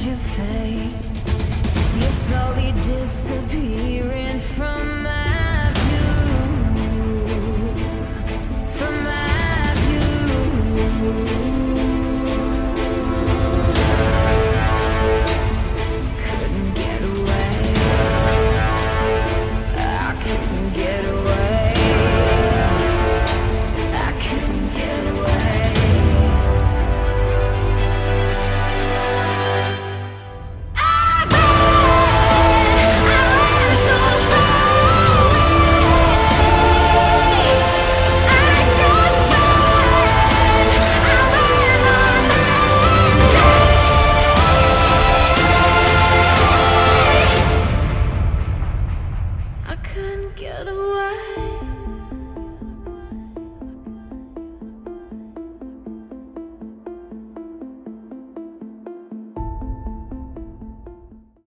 your face. You're slowly disappearing from my view, from my view. Couldn't get away, I couldn't get away, I couldn't get away. I couldn't get away.